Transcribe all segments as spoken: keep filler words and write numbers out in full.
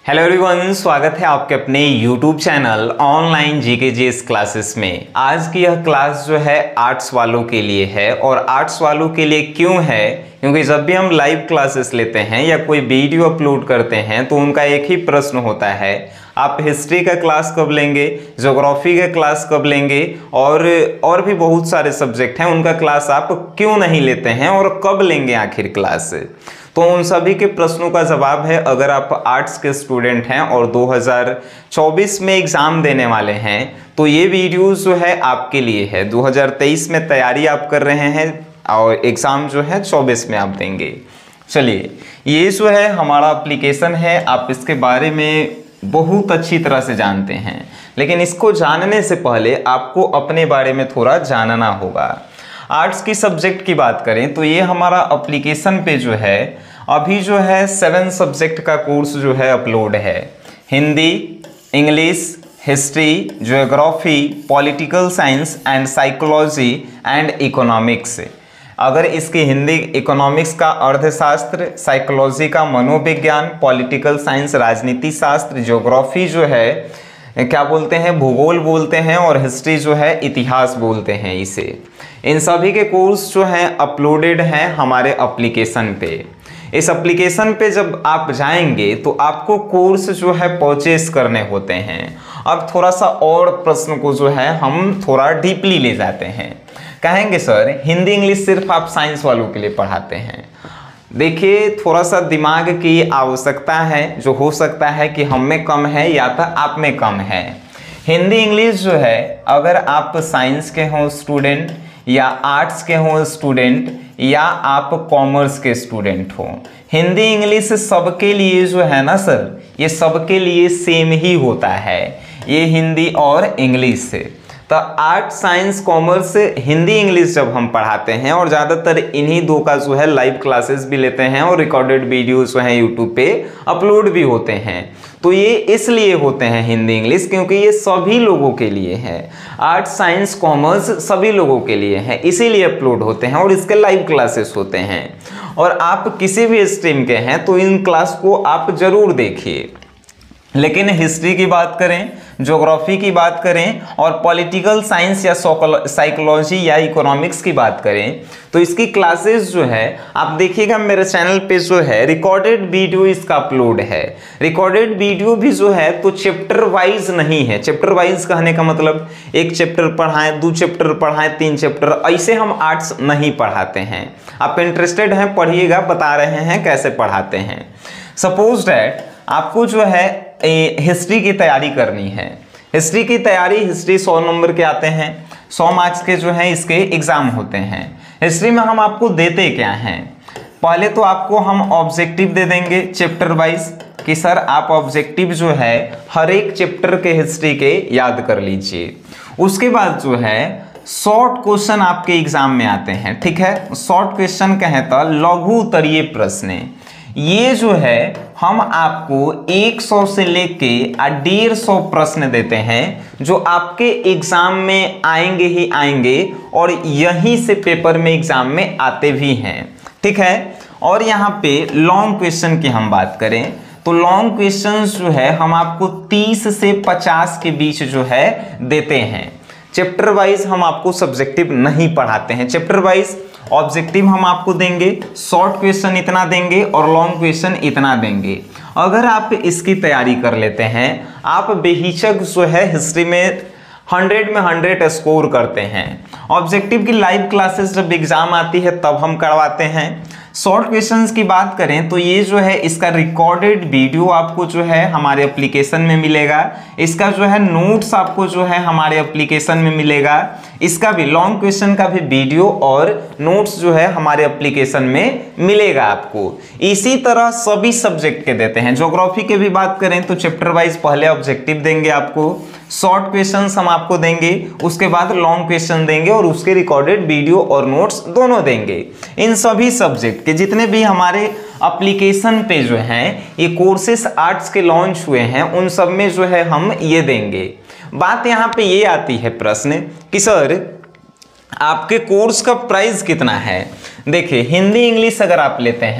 Hello everyone, स्वागत है आपके अपने YouTube channel online GK GS classes में। आज की यह क्लास जो है आर्ट्स वालों के लिए है। और आर्ट्स वालों के लिए क्यों है? क्योंकि जब भी हम लाइव क्लासेस लेते हैं या कोई वीडियो अपलोड करते हैं तो उनका एक ही प्रश्न होता है, आप हिस्ट्री का क्लास कब लेंगे, ज्योग्राफी का क्लास कब लेंगे, और और भी बहुत सारे सब्जेक्ट हैं उनका क्लास आप क्यों नहीं लेते हैं और कब लेंगे आखिर क्लास। तो उन सभी के प्रश्नों का जवाब है, अगर आप आर्ट्स के स्टूडेंट हैं और दो हज़ार चौबीस में एग्ज़ाम देने वाले हैं तो ये वीडियोस जो है आपके लिए है। दो हज़ार तेईस में तैयारी आप कर रहे हैं और एग्ज़ाम जो है चौबीस में आप देंगे। चलिए, ये जो है हमारा एप्लीकेशन है, आप इसके बारे में बहुत अच्छी तरह से जानते हैं, लेकिन इसको जानने से पहले आपको अपने बारे में थोड़ा जानना होगा। आर्ट्स की सब्जेक्ट की बात करें तो ये हमारा एप्लीकेशन पे जो है अभी जो है सेवन सब्जेक्ट का कोर्स जो है अपलोड है। Hindi, English, history, geography, political science and psychology and economics. अगर इसकी हिंदी इकोनॉमिक्स का अर्थशास्त्र, साइकोलॉजी का मनोविज्ञान, पॉलिटिकल साइंस राजनीति शास्त्र, ज्योग्राफी जो है क्या बोलते हैं भूगोल बोलते हैं, और हिस्ट्री जो है इतिहास बोलते हैं इसे। इन सभी के कोर्स जो हैं अपलोडेड हैं हमारे एप्लीकेशन पे। इस एप्लीकेशन पे जब आप जाएंगे तो आपको कोर्स जो है परचेस करने होते हैं। अब थोड़ा सा और प्रश्न को जो है हम थोड़ा डीपली ले जाते हैं। कहेंगे सर हिंदी इंग्लिश सिर्फ आप साइंस वालों के लिए पढ़ाते हैं। देखिए, थोड़ा सा दिमाग की आवश्यकता है, जो हो सकता है कि हम में कम है या तो आप में कम है। हिंदी इंग्लिश जो है अगर आप साइंस के हों स्टूडेंट या आर्ट्स के हों स्टूडेंट या आप कॉमर्स के स्टूडेंट हो, हिंदी इंग्लिश सबके लिए जो है ना सर, ये सबके लिए सेम ही होता है, ये हिंदी और इंग्लिश से। तो art science commerce Hindi English जब हम पढ़ाते हैं, और ज़्यादातर इन्हीं दो का जो है लाइव क्लासेस भी लेते हैं और रिकॉर्डेड वीडियोस जो हैं यूट्यूब पे अपलोड भी होते हैं, तो ये इसलिए होते हैं हिंदी इंग्लिश क्योंकि ये सभी लोगों के लिए है। आर्ट साइंस कॉमर्स सभी लोगों के लिए है, इसीलिए अपलोड होते हैं और इसके लाइव क्लासेस होते हैं। और आप किसी भी स्ट्रीम के हैं तो इन क्लास को आप ज़रूर देखिए। लेकिन हिस्ट्री की बात करें, ज्योग्राफी की बात करें और पॉलिटिकल साइंस या साइकोलॉजी या इकोनॉमिक्स की बात करें तो इसकी क्लासेस जो है आप देखिएगा मेरे चैनल पे जो है रिकॉर्डेड वीडियो इसका अपलोड है। रिकॉर्डेड वीडियो भी जो है तो चैप्टर वाइज नहीं है। चैप्टर वाइज कहने का मतलब एक चैप्टर पढ़ाएं, दो चैप्टर पढ़ाएं, तीन चैप्टर, ऐसे हम आर्ट्स नहीं पढ़ाते हैं। आप इंटरेस्टेड हैं पढ़िएगा, बता रहे हैं कैसे पढ़ाते हैं। सपोज डैट आपको जो है हिस्ट्री की तैयारी करनी है। हिस्ट्री की तैयारी, हिस्ट्री सौ नंबर के आते हैं, सौ मार्क्स के जो है इसके एग्जाम होते हैं। हिस्ट्री में हम आपको देते क्या हैं? पहले तो आपको हम ऑब्जेक्टिव दे देंगे चैप्टर वाइज कि सर आप ऑब्जेक्टिव जो है हर एक चैप्टर के हिस्ट्री के याद कर लीजिए। उसके बाद जो है शॉर्ट क्वेश्चन आपके एग्जाम में आते हैं, ठीक है। शॉर्ट क्वेश्चन कहें तो लघु उत्तरीय प्रश्न, ये जो है हम आपको सौ से लेके डेढ़ सौ प्रश्न देते हैं जो आपके एग्जाम में आएंगे ही आएंगे और यहीं से पेपर में एग्जाम में आते भी हैं, ठीक है। और यहाँ पे लॉन्ग क्वेश्चन की हम बात करें तो लॉन्ग क्वेश्चंस जो है हम आपको तीस से पचास के बीच जो है देते हैं। चैप्टर वाइज हम आपको सब्जेक्टिव नहीं पढ़ाते हैं। चैप्टर वाइज ऑब्जेक्टिव हम आपको देंगे, शॉर्ट क्वेश्चन इतना देंगे और लॉन्ग क्वेश्चन इतना देंगे। अगर आप इसकी तैयारी कर लेते हैं, आप बेहिचक जो है हिस्ट्री में हंड्रेड में हंड्रेड स्कोर करते हैं। ऑब्जेक्टिव की लाइव क्लासेस जब एग्जाम आती है तब हम करवाते हैं। शॉर्ट क्वेश्चंस की बात करें तो ये जो है इसका रिकॉर्डेड वीडियो आपको जो है हमारे एप्लीकेशन में मिलेगा। इसका जो है नोट्स आपको जो है हमारे एप्लीकेशन में मिलेगा। इसका भी लॉन्ग क्वेश्चन का भी वीडियो और नोट्स जो है हमारे एप्लीकेशन में मिलेगा आपको। इसी तरह सभी सब्जेक्ट के देते हैं। ज्योग्राफी के भी बात करें तो चैप्टर वाइज पहले ऑब्जेक्टिव देंगे आपको, शॉर्ट क्वेश्चंस हम आपको देंगे, उसके बाद लॉन्ग क्वेश्चन देंगे और उसके रिकॉर्डेड वीडियो और नोट्स दोनों देंगे। इन सभी सब्जेक्ट के जितने भी हमारे एप्लीकेशन पे जो हैं ये कोर्सेस आर्ट्स के लॉन्च हुए हैं उन सब में जो है हम ये देंगे। बात यहाँ पे ये आती है प्रश्न कि सर आपके कोर्स का प्राइस कितना है। देखिए, हिंदी इंग्लिश अगर आप लेते हैं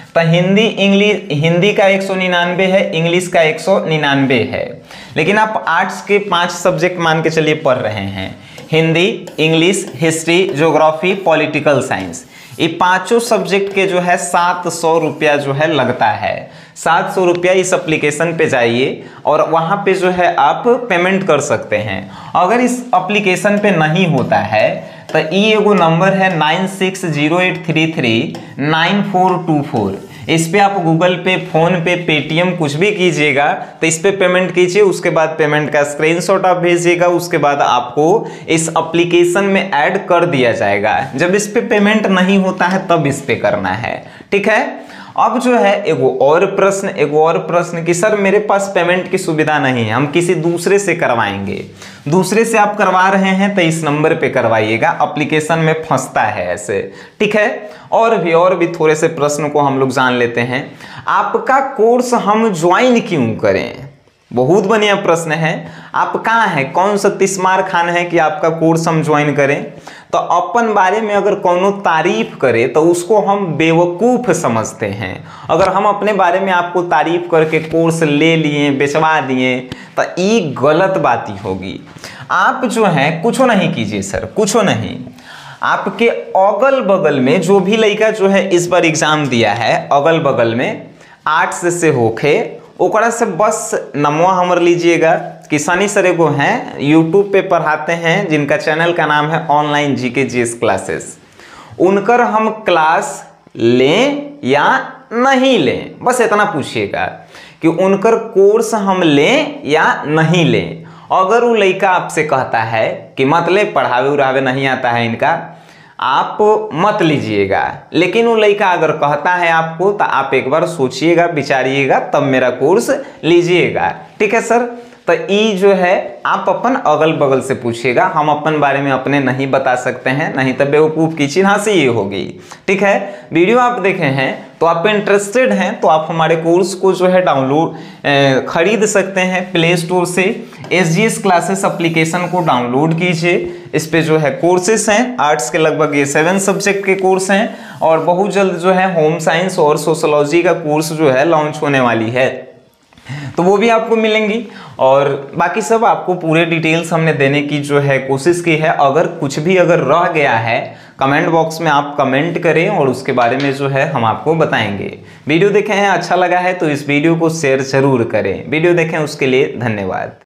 तो हिंदी इंग्लिश हिंदी का एक सौ निन्यानवे है, इंग्लिश का एक सौ निन्यानवे है। लेकिन आप आर्ट्स के पांच सब्जेक्ट मान के चलिए पढ़ रहे हैं, Hindi, English, history, geography, political science, ये पांचों सब्जेक्ट के जो है सात सौ रुपया जो है लगता है। सात सौ रुपया इस एप्लीकेशन पे जाइए और वहाँ पे जो है आप पेमेंट कर सकते हैं। अगर इस एप्लीकेशन पे नहीं होता है तो ये एगो नंबर है nine six zero eight three three nine four two four, इस पे आप गूगल पे, फोन पे, पेटीएम कुछ भी कीजिएगा तो इस पे पेमेंट कीजिए। उसके बाद पेमेंट का स्क्रीनशॉट आप भेजिएगा, उसके बाद आपको इस एप्लीकेशन में ऐड कर दिया जाएगा। जब इस पे पेमेंट नहीं होता है तब इस पे करना है, ठीक है। अब जो है एगो और प्रश्न एगो और प्रश्न कि सर मेरे पास पेमेंट की सुविधा नहीं है, हम किसी दूसरे से करवाएंगे। दूसरे से आप करवा रहे हैं तो इस नंबर पे करवाइएगा, एप्लीकेशन में फंसता है ऐसे, ठीक है। और भी और भी थोड़े से प्रश्न को हम लोग जान लेते हैं। आपका कोर्स हम ज्वाइन क्यों करें? बहुत बढ़िया प्रश्न है। आप कहाँ हैं, कौन सा तिस्मार खान है कि आपका कोर्स हम ज्वाइन करें? तो अपन बारे में अगर कोनो तारीफ करे तो उसको हम बेवकूफ़ समझते हैं। अगर हम अपने बारे में आपको तारीफ करके कोर्स ले लिए, बेचवा दिए तो ये गलत बात ही होगी। आप जो है कुछ नहीं कीजिए सर, कुछ नहीं। आपके अगल बगल में जो भी लड़का जो है इस बार एग्जाम दिया है, अगल बगल में आर्ट्स से होके ओकरा से बस नमवा हमर लीजिएगा कि सनी सर एगो हैं यूट्यूब पे पढ़ाते हैं, जिनका चैनल का नाम है ऑनलाइन जीके जीएस क्लासेस। उनकर हम क्लास लें या नहीं लें, बस इतना पूछिएगा कि उनकर कोर्स हम लें या नहीं लें। अगर वो लड़का आपसे कहता है कि मतलब पढ़ावे उड़ावे नहीं आता है इनका, आप मत लीजिएगा। लेकिन वो लड़का अगर कहता है आपको तो आप एक बार सोचिएगा, विचारिएगा, तब मेरा कोर्स लीजिएगा, ठीक है सर। तो ये जो है आप अपन अगल बगल से पूछिएगा, हम अपन बारे में अपने नहीं बता सकते हैं, नहीं तो बेवकूफ़ की चिन्हासी ये होगी, ठीक है। वीडियो आप देखे हैं तो आप इंटरेस्टेड हैं तो आप हमारे कोर्स को जो है डाउनलोड खरीद सकते हैं प्ले स्टोर से। S G S classes application को डाउनलोड कीजिए। इस पे जो है कोर्सेस हैं, आर्ट्स के लगभग ये सेवन सब्जेक्ट के कोर्स हैं और बहुत जल्द जो है होम साइंस और सोशोलॉजी का कोर्स जो है लॉन्च होने वाली है, तो वो भी आपको मिलेंगी। और बाकी सब आपको पूरे डिटेल्स हमने देने की जो है कोशिश की है। अगर कुछ भी अगर रह गया है कमेंट बॉक्स में आप कमेंट करें और उसके बारे में जो है हम आपको बताएंगे। वीडियो देखे हैं, अच्छा लगा है तो इस वीडियो को शेयर जरूर करें। वीडियो देखें उसके लिए धन्यवाद।